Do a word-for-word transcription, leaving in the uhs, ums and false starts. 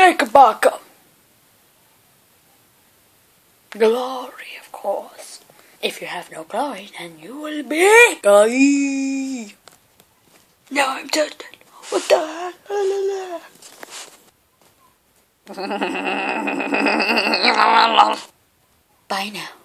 Take a bocker. Glory, of course. If you have no glory, then you will be gay. Now I'm dead. What the hell? Bye now.